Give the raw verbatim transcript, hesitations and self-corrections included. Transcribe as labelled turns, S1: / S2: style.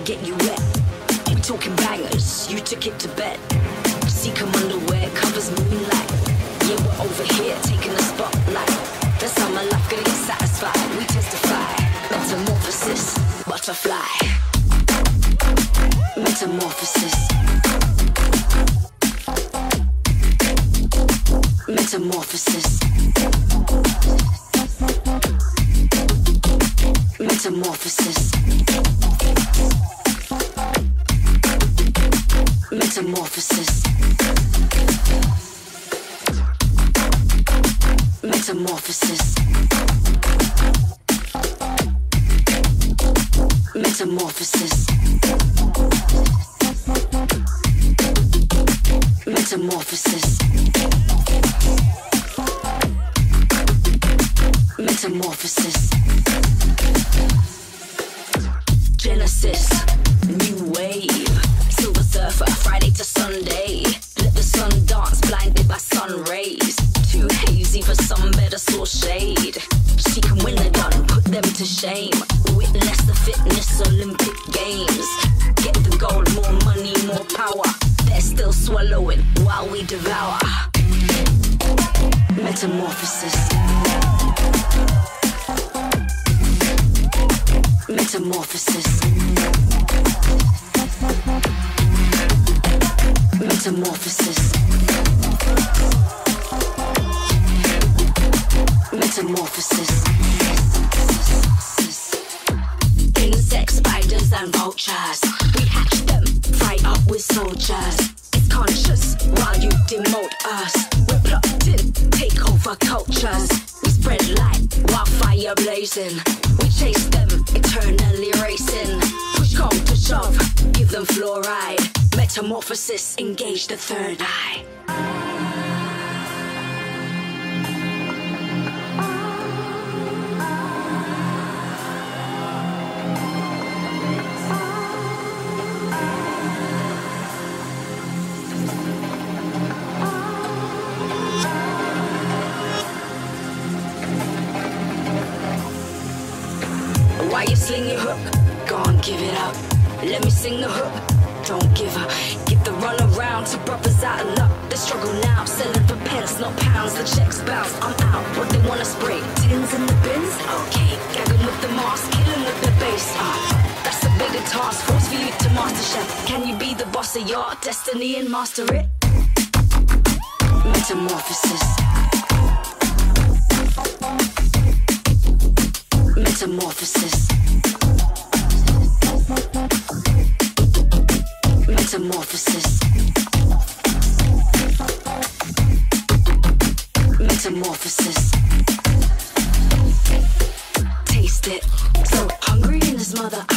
S1: get you wet. We talking bangers, you took it to bed. See come underwear, covers moonlight. Yeah, we're over here taking the spotlight. That's how my life gonna get satisfied. We testify, metamorphosis, butterfly. Metamorphosis. Metamorphosis. Metamorphosis. Metamorphosis. Metamorphosis. Metamorphosis. Metamorphosis. Metamorphosis. Genesis, new wave, Silver Surfer, Friday to Sunday. Let the sun dance, blinded by sun rays. Too hazy for some better source shade. She can win the gun, put them to shame. Witness the fitness Olympic games. Get the gold, more money, more power. They're still swallowing while we devour. Metamorphosis. Metamorphosis. Metamorphosis. Metamorphosis. Insects, spiders and vultures. We hatch them, fight up with soldiers. It's conscious while you demote us. We're plucked in, take over cultures. We spread light, wildfire blazing. We chase them, eternally racing. Push come to shove, give them fluoride. Metamorphosis, engage the third eye. Why you sling your hook? Go on, give it up. Let me sing the hook. Don't give up. Get the run around to brothers out of luck. They struggle now, selling for pence, not pounds. The checks bounce. I'm out. What they wanna spray? Tins in the bins? Okay. Gagging with the mask, killing with the bass. Uh, that's a bigger task force for you to master chef. Can you be the boss of your destiny and master it? Metamorphosis. Metamorphosis. Metamorphosis. Metamorphosis. Taste it. So hungry in his mother.